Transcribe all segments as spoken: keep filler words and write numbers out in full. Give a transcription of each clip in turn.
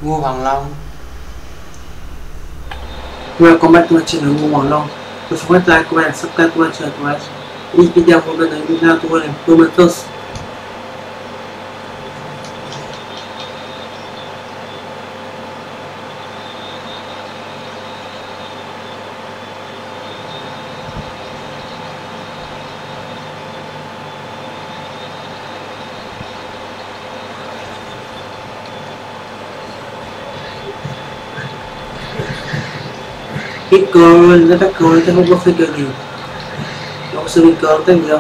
Ngô Hoàng Long. Welcome back to my channel, Ngô Hoàng Long. Don't forget to like, comment, and subscribe to my channel to watch. This video I'm going to do now to one improvement tools. Cái cơ nó các cơ nó không có phê cơ nhiều, nó có sự cơ tới nhiều.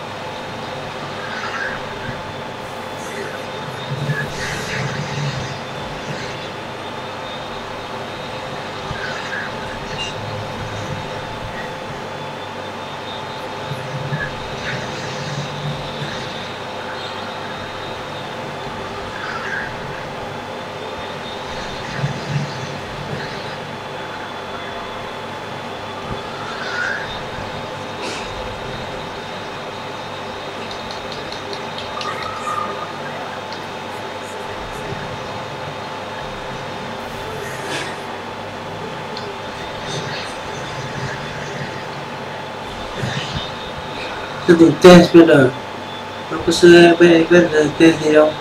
Cái tình test bây giờ nó có sự bây bây giờ test gì đâu.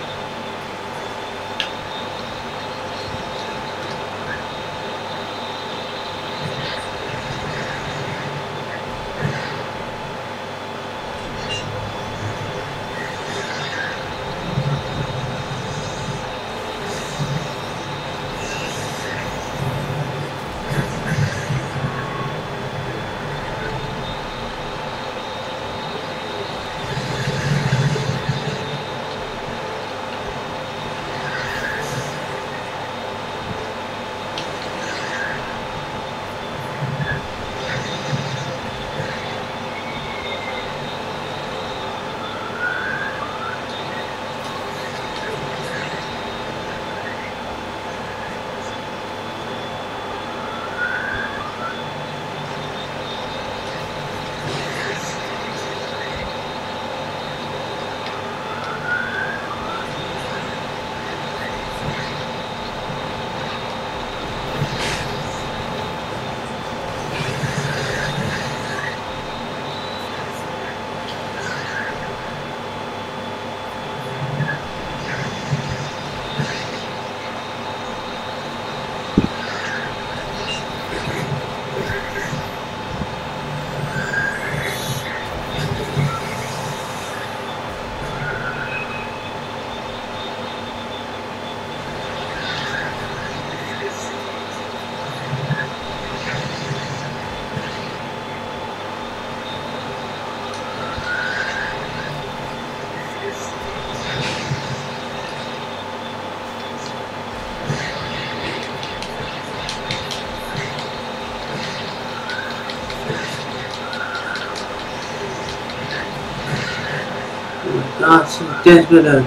God, so test bây giờ.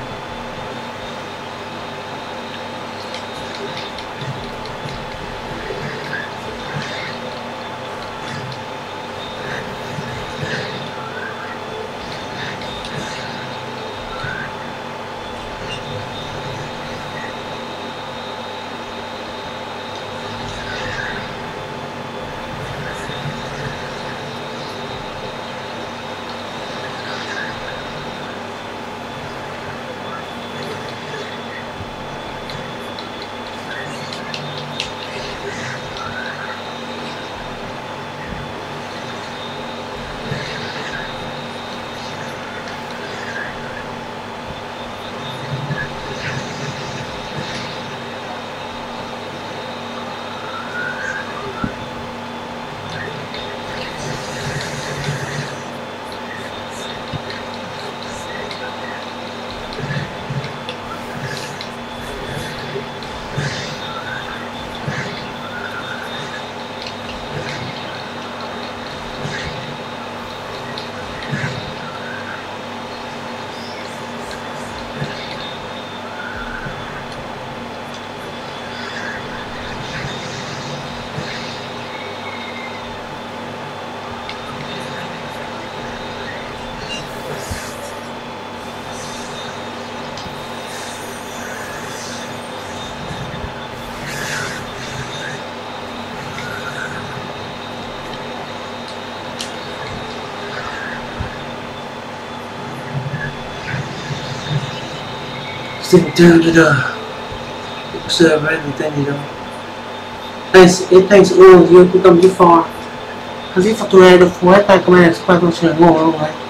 didn't do the server anything, you know. Thanks, it takes all of you to come too far. Kasi facturado po ay tayo kumain sa patong siya ngong,